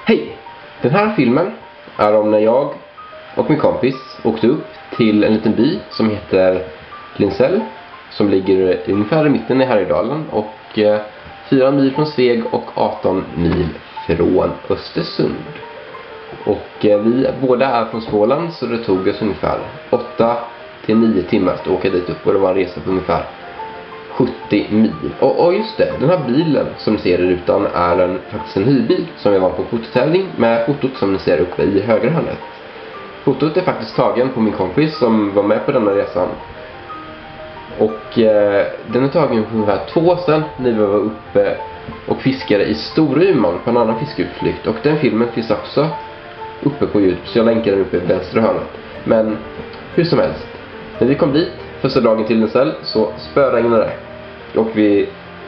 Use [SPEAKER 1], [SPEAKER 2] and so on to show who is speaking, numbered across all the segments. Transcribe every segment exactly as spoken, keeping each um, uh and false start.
[SPEAKER 1] Hej! Den här filmen är om när jag och min kompis åkte upp till en liten by som heter Linsell, som ligger ungefär i mitten i Härjedalen och eh, fyra mil från Sveg och arton mil från Östersund. Och eh, vi båda är från Småland, så det tog oss ungefär åtta till nio timmar att åka dit upp, och det var en resa på ungefär sjuttio mil. Och, och just det, den här bilen som ni ser i rutan är en, faktiskt en hyrbil som jag var på fototävling med, fotot som ni ser uppe i högra hörnet. Fotot är faktiskt tagen på min kompis som var med på denna resan. Och eh, den är tagen för ungefär två år sedan när vi var uppe och fiskade i Storuman på en annan fiskeutflykt. Och den filmen finns också uppe på YouTube, så jag länkar den uppe i vänstra hörnet. Men hur som helst, när vi kom dit första dagen till Linsell så spöregnade det. Och vi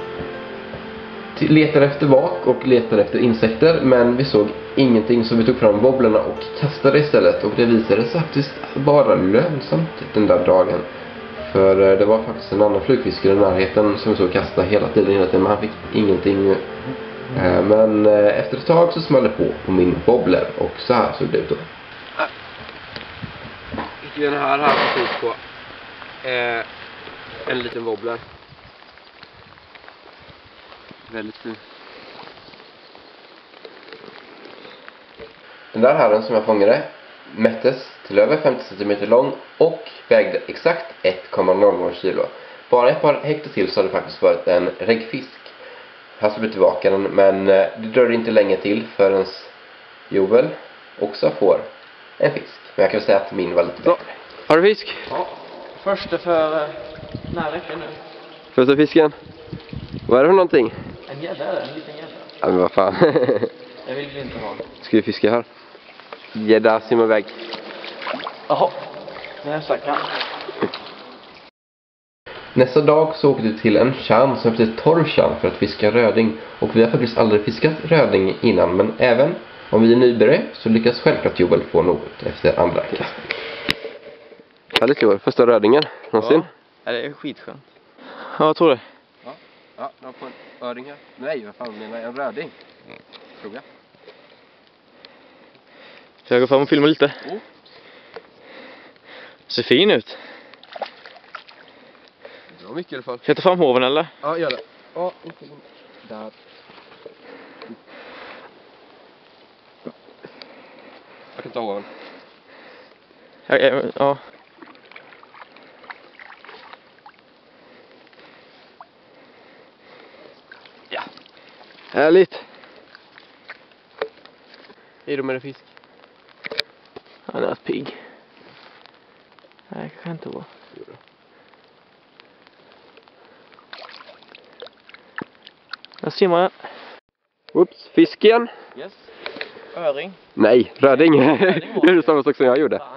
[SPEAKER 1] letade efter vak och letade efter insekter, men vi såg ingenting, så vi tog fram wobblerna och kastade istället. Och det visade sig faktiskt vara lönsamt den där dagen. För det var faktiskt en annan flugfiskare i närheten som vi såg kasta hela tiden, hela tiden, men han fick ingenting. Men efter ett tag så small det på på min wobbler, och så här såg det ut då. Den här har precis på eh, en liten wobbler. Väldigt fin. Den där herren som jag fångade mättes till över femtio centimeter lång och vägde exakt ett komma noll noll kilo. Bara ett par hektar till så hade det faktiskt varit en reggfisk. Här ska vi tillbaka den, men det dröjde inte länge till förrän Joel också får en fisk. Men jag kan säga att min var lite bättre. Har du fisk?
[SPEAKER 2] Ja. Första för uh, när veckan nu.
[SPEAKER 1] Första fisken? Vad är det för någonting?
[SPEAKER 2] En gädda är det, en liten gädda.
[SPEAKER 1] Ja, men vad fan.
[SPEAKER 2] Jag vill vi inte ha.
[SPEAKER 1] Ska vi fiska här? Gädda simmar iväg.
[SPEAKER 2] Jaha, nästa kan.
[SPEAKER 1] Nästa dag så åkte vi till en tjärn som heter Torvtjärn för att fiska röding. Och vi har faktiskt aldrig fiskat röding innan, men även om vi är nybörjare så lyckas självklart Joel få något efter andra kast. Härligt Joel, första rödingen någonsin.
[SPEAKER 2] Ja, det är skitskönt.
[SPEAKER 1] Ja, jag tror det.
[SPEAKER 2] Ja,
[SPEAKER 1] ja, jag får en öring här. Nej, vad fan menar jag? En röding. Mm. Tror jag.
[SPEAKER 2] Ska jag gå fram och filma lite?
[SPEAKER 1] Oh.
[SPEAKER 2] Ser fin ut.
[SPEAKER 1] Det var mycket i alla fall.
[SPEAKER 2] Ska jag ta fram hoven eller?
[SPEAKER 1] Ja, gör det. Ja, inte där. Jag kan ta hoven.
[SPEAKER 2] Ja, ja, ja.
[SPEAKER 1] Ja. Härligt. Är du med en fisk?
[SPEAKER 2] Han är pigg. Nej, jag kan inte vara. Jag simmar jag.
[SPEAKER 1] Oops, fisken.
[SPEAKER 2] Yes. Öring.
[SPEAKER 1] Nej, röding. Det är det samma sak som jag gjorde.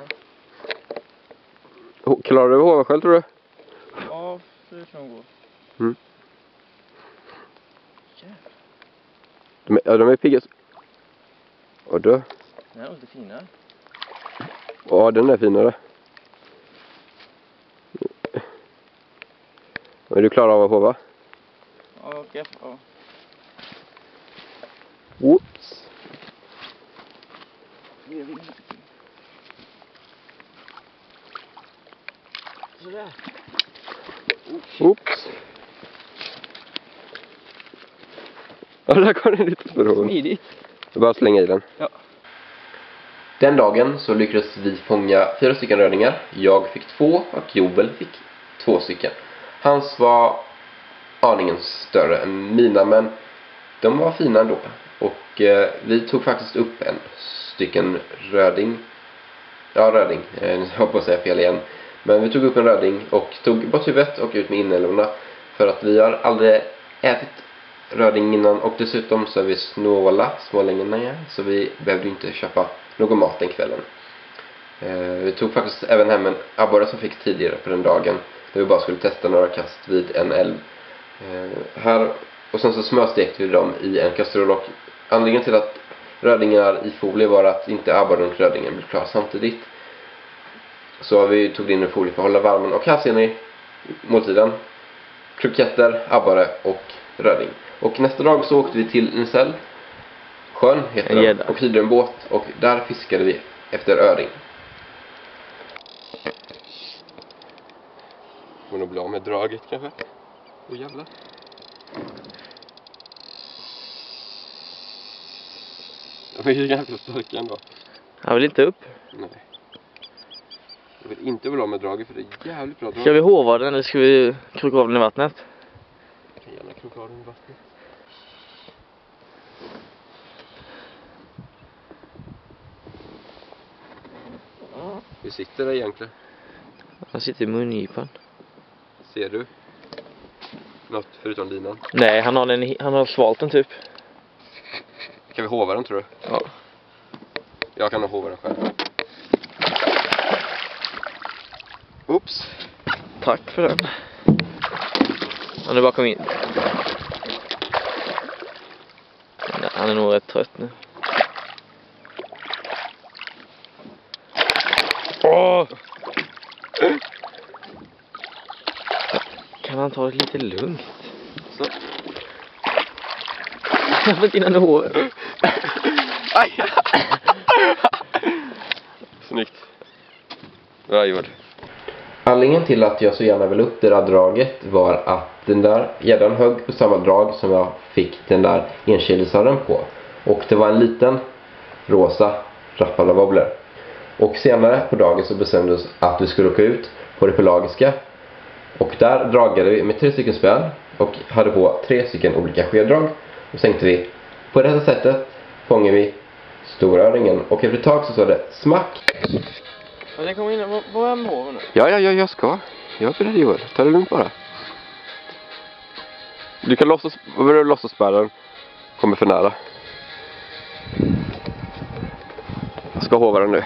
[SPEAKER 1] Oh, klarar du hoven själv, tror du?
[SPEAKER 2] Ja, det kan gå.
[SPEAKER 1] Mm. De är, ja, de är pigga. Och då?
[SPEAKER 2] Den är lite finare.
[SPEAKER 1] Ja, den är finare. Är du klar av att hova?
[SPEAKER 2] Ja, okej. Ja.
[SPEAKER 1] Oops.
[SPEAKER 2] Sådär.
[SPEAKER 1] Oops. Ja, där kom det lite för hål.
[SPEAKER 2] Smidigt.
[SPEAKER 1] Jag bara slänga i den.
[SPEAKER 2] Ja.
[SPEAKER 1] Den dagen så lyckades vi fånga fyra stycken rödingar. Jag fick två och Joel fick två stycken. Hans var aningen större än mina, men de var fina ändå. Och eh, vi tog faktiskt upp en stycken röding. Ja, röding. Jag hoppas att säga fel igen. Men vi tog upp en röding och tog bort huvudet och ut med inälvorna. För att vi har aldrig ätit röding innan. Och dessutom så är vi snåla, smålänningar. Så vi behövde inte köpa någon mat den kvällen. Eh, vi tog faktiskt även hem en abborre som fick tidigare på den dagen. Där vi bara skulle testa några kast vid en älv. Eh, här, och sen så smörstekte vi dem i en kastrull. Och anledningen till att rödingar i folie var att inte abborren och rödingen blev klar samtidigt. Så vi tog in en folie för att hålla värmen. Och här ser ni måltiden. Kroketter, abborre och röding. Och nästa dag så åkte vi till Linsell. sjön heter
[SPEAKER 2] En
[SPEAKER 1] den,
[SPEAKER 2] gädda.
[SPEAKER 1] och hyrde en båt, och där fiskade vi efter öring. Får nog bli av med draget kanske. Åh jävlar. De är ju ganska starka ändå.
[SPEAKER 2] Han vill inte upp.
[SPEAKER 1] Nej. Jag vill inte bli av med draget, för det är jävligt bra drag.
[SPEAKER 2] Ska vi hova den eller ska vi kroka av den i vattnet?
[SPEAKER 1] Jag kan gärna kroka av den i vattnet. Vi sitter där egentligen.
[SPEAKER 2] Han sitter i mungipan.
[SPEAKER 1] Ser du något förutom linan?
[SPEAKER 2] Nej, han har, den, han har svalt den typ.
[SPEAKER 1] Kan vi hova den, tror du?
[SPEAKER 2] Ja.
[SPEAKER 1] Jag kan nog hova den själv. Oops.
[SPEAKER 2] Tack för den. Han är bara kom in. Han är nog rätt trött nu. Åh! Kan han ta det lite lugnt?
[SPEAKER 1] Så.
[SPEAKER 2] Jag har fått in en hår.
[SPEAKER 1] Aj! Snyggt. Bra gjort. Anledningen till att jag så gärna vill upp det där draget var att den där gäddan högg på samma drag som jag fick den där enkilisaren på. Och det var en liten rosa Rapala wobbler. Och senare på dagen så bestämde vi oss att vi skulle åka ut på det pelagiska. Och där dragade vi med tre stycken spön och hade på tre stycken olika skeddrag. Och tänkte vi, på det här sättet fångar vi storöringen. Och efter ett tag så sa det smack.
[SPEAKER 2] Ja, det kommer in. Vad är med håren nu?
[SPEAKER 1] Ja, ja, ja, jag ska. Jag är beredd, Joel. Ta det lugnt bara. Du kan låtsas, vad vill du låtsas spärren? Kommer för nära. Jag ska hova den nu.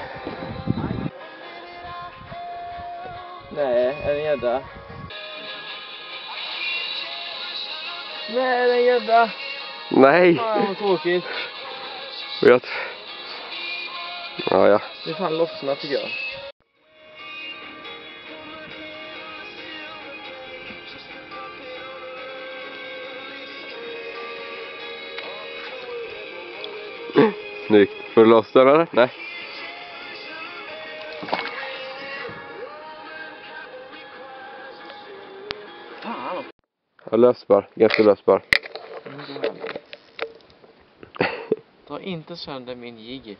[SPEAKER 2] Nej, är det en gädda? Nej, det är en gädda.
[SPEAKER 1] Nej.
[SPEAKER 2] Ja, vad tråkigt.
[SPEAKER 1] Vet. Ja, ja.
[SPEAKER 2] Det är fan lossnat tycker jag.
[SPEAKER 1] Snyggt. Får du loss den eller? Nej.
[SPEAKER 2] Fan.
[SPEAKER 1] Ja, lösbar. Ganska lösbar.
[SPEAKER 2] Ta inte sönder min jigg.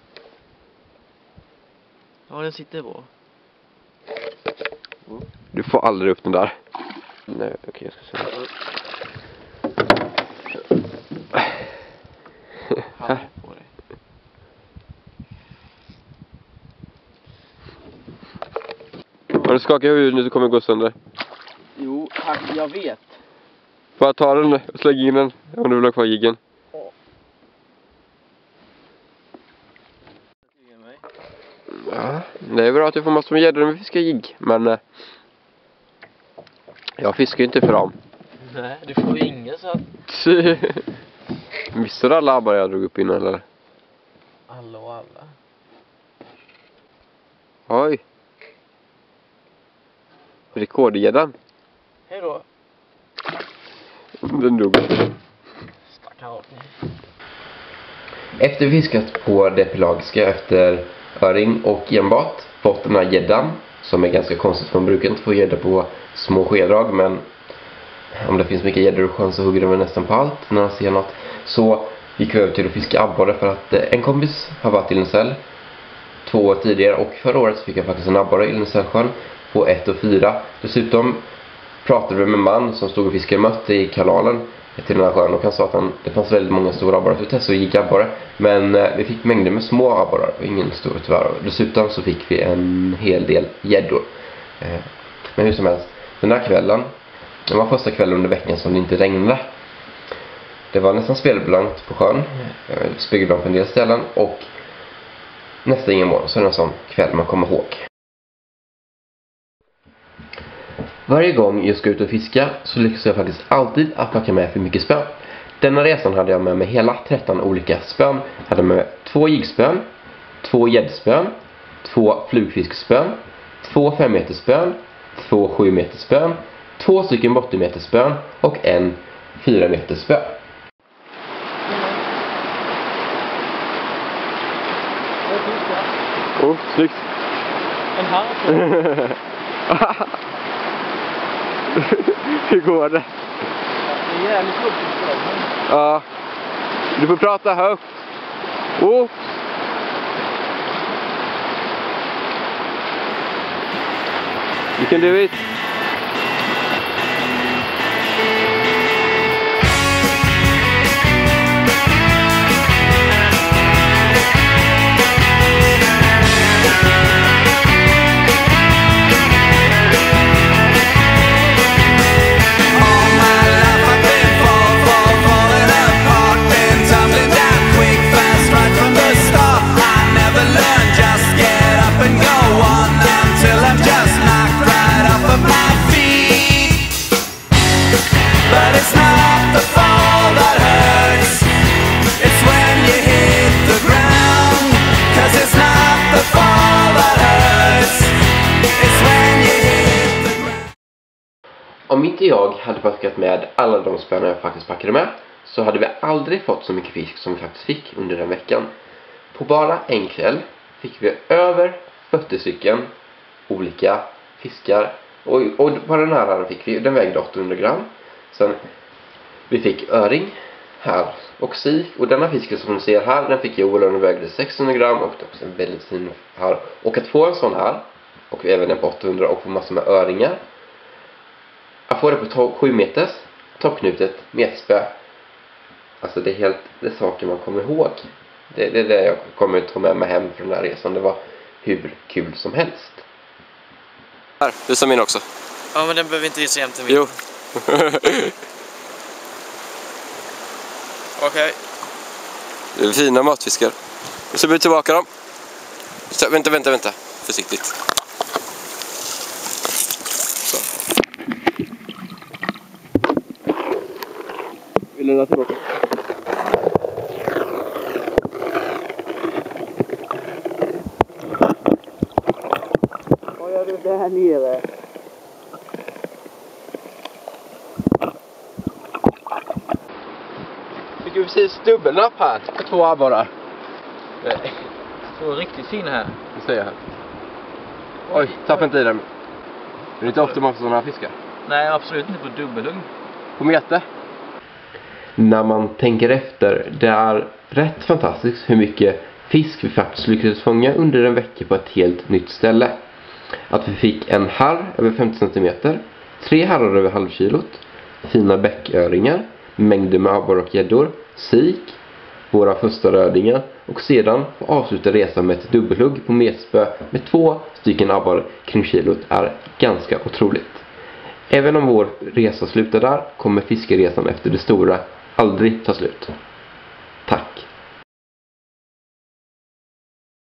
[SPEAKER 2] Ja, den sitter bra.
[SPEAKER 1] Du får aldrig upp den där. Nej, okej, jag ska se.
[SPEAKER 2] Här på dig.
[SPEAKER 1] Har du skakat huvudet nu så kommer det gå sönder.
[SPEAKER 2] Jo, tack, jag vet.
[SPEAKER 1] Får jag ta den och slägga in den om du vill ha kvar jiggen? Ja, det är bra att du får massor med gäddor med fiska jigg, men eh, jag fiskar ju inte för dem.
[SPEAKER 2] Nej, du får ju ingen så att...
[SPEAKER 1] Missar du alla abborrar jag drog upp innan eller?
[SPEAKER 2] Alla och alla.
[SPEAKER 1] Oj. Rekordgäddan.
[SPEAKER 2] Hej då.
[SPEAKER 1] Den dog.
[SPEAKER 2] Stackare.
[SPEAKER 1] Efter fiskat på det pelagiska efter öring och enbart fått den här gäddan, som är ganska konstigt för man brukar inte få gädda på små skeddrag, men om det finns mycket gäddor och chans så hugger de nästan på allt när de ser något. Så gick vi över till att fiska abborre för att en kompis har varit i Linsell två år tidigare, och förra året fick jag faktiskt en abborre i Linsellsjön på ett och fyra. Dessutom pratade vi med en man som stod och fiskade mötte i kanalen till den här sjön, och han sa att han, det fanns väldigt många stora abborrar, så vi testade och gick abborre, men eh, vi fick mängder med små abborrar och ingen stor tyvärr. Dessutom så fick vi en hel del gäddor. Eh, men hur som helst, den där kvällen, det var första kvällen under veckan som det inte regnade. Det var nästan spelblankt på sjön, eh, spegelblankt på en del ställen, och nästan ingen morgon, så är det en sån kväll man kommer ihåg. Varje gång jag ska ut och fiska så lyckas jag faktiskt alltid att packa med för mycket spön. Denna resan hade jag med mig hela tretton olika spön. Jag hade med två jiggspön, två gäddspön, två flugfiskspön, två fem meter spön, två sju meter spön, två stycken åttio spön och en fyra meter spön.
[SPEAKER 2] Det är fiskar.
[SPEAKER 1] Oh, snyggt.
[SPEAKER 2] En harr.
[SPEAKER 1] Hur går det?
[SPEAKER 2] Det är jävligt jobbigt.
[SPEAKER 1] Ja. Du får prata högt. Oh. You can do it.
[SPEAKER 3] But it's not the fall that hurts, it's when you hit the ground. 'Cause it's not the fall that hurts, it's when you hit the ground.
[SPEAKER 1] Om inte jag hade packat med alla de spännar jag faktiskt packade med, så hade vi aldrig fått så mycket fisk som vi faktiskt fick under den veckan. På bara en kväll fick vi över fyrtio stycken olika fiskar. Och, och på den här fick vi, den vägde åttahundra gram. Sen vi fick öring här och sik. Och denna fisken som du ser här, den fick Joel och den vägde sexhundra gram. Och det är också en väldigt fin här. Och att få en sån här, och även en på åttahundra, och få massor med öringar. Att få det på sju meters, toppknutet, metspö. Alltså det är helt, det är saker man kommer ihåg. Det, det är det jag kommer ta med mig hem från den här resan. Det var hur kul som helst. Här, visa min också.
[SPEAKER 2] Ja, men den behöver inte visa jämte min.
[SPEAKER 1] Jo.
[SPEAKER 2] Okej. Okay.
[SPEAKER 1] Det är fina matfiskar. Och så blir vi tillbaka dem. Så, vänta, vänta, vänta. Försiktigt. Så. Vill du lämna tillbaka?
[SPEAKER 2] Vad gör du där nere?
[SPEAKER 1] Fick ju precis dubbelnapp här på två abborrar.
[SPEAKER 2] Så riktigt fin här.
[SPEAKER 1] Det säger jag här. Oj, tappa inte i den. Det är inte ofta man får sådana här fiskar.
[SPEAKER 2] Nej, absolut inte på dubbelhugg.
[SPEAKER 1] På mete. När man tänker efter, det är rätt fantastiskt hur mycket fisk vi faktiskt lyckades fånga under en vecka på ett helt nytt ställe. Att vi fick en harr över femtio centimeter, tre harrar över halvkilot, fina bäcköringar, mängder med abborre och gäddor, sik, våra första rödingar, och sedan få avsluta resan med ett dubbelhugg på metspö med två stycken abborre kring kilot är ganska otroligt. Även om vår resa slutar där, kommer fiskeresan efter det stora aldrig ta slut.